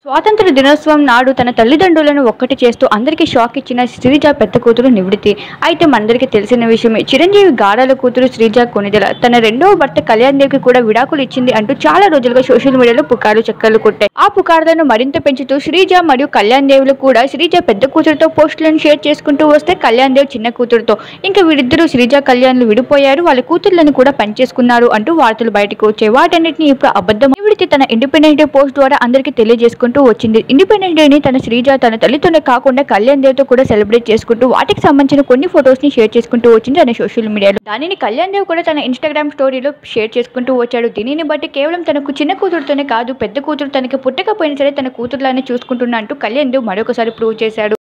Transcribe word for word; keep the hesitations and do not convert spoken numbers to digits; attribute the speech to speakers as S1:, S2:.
S1: స్వాతంత్ర దినోత్సవం నాడు తన తల్లిదండ్రులను ఒక్కటి చేస్తూ అందరికీ షాక్ ఇచ్చిన శ్రీజ పెద్ద కూతురు నివృత్తి. అయితే మనందరికీ తెలిసిన విషయమే, చిరంజీవి గారాల కూతురు శ్రీజ కొణిదెల తన రెండవ భర్త కళ్యాణ్ దేవ్ కి కూడా విడాకులు ఇచ్చింది అంటూ చాలా రోజులుగా సోషల్ మీడియాలో పుకార్లు చక్కర్లు కొట్టాయి. ఆ పుకార్లను మరింత పెంచుతూ శ్రీజ మరియు కళ్యాణ్ దేవ్లు కూడా శ్రీజ పెద్ద కూతురుతో పోస్టులను షేర్ చేసుకుంటూ వస్తే కళ్యాణ్ దేవ్ చిన్న కూతురుతో ఇంకా వీరిద్దరూ శ్రీజ కళ్యాణ్లు విడిపోయారు, వాళ్ళ కూతుర్లను కూడా పనిచేసుకున్నారు అంటూ వార్తలు బయటకు వచ్చాయి. వాటన్నిటిని ఇప్పుడు అబద్ధం. నివృత్తి తన ఇండిపెండెంట్ డే పోస్ట్ ద్వారా అందరికీ తెలియజేసుకుంటూ వచ్చింది. ఇండిపెండెంట్ డేని తన శ్రీజ తన తల్లితోనే కాకుండా కళ్యాణ్ దేవ్ తో కూడా సెలబ్రేట్ చేసుకుంటూ వాటికి సంబంధించిన కొన్ని ఫొటోస్ ని షేర్ చేసుకుంటూ వచ్చింది తన సోషల్ మీడియాలో. దానిని కళ్యాణ్ దేవ్ కూడా తన ఇన్స్టాగ్రామ్ స్టోరీలో షేర్ చేసుకుంటూ వచ్చాడు. దీనిని బట్టి కేవలం తనకు చిన్న కూతురుతోనే కాదు, పెద్ద కూతురు తనకి పుట్టకపోయినా సరే తన కూతురులానే చూసుకుంటున్నా అంటూ కళ్యాణ్ దేవ్ మరొకసారి ప్రూవ్ చేశాడు.